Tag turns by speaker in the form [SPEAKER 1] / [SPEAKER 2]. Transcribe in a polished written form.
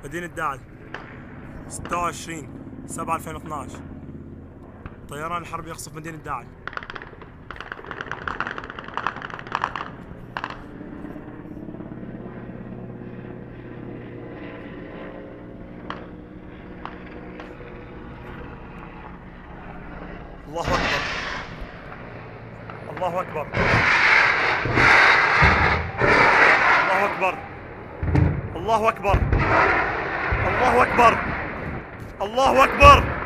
[SPEAKER 1] مدينة داعل 26/7/2012. طيران الحرب يقصف مدينة داعل. الله أكبر، الله أكبر، الله أكبر، الله أكبر، الله أكبر، الله أكبر.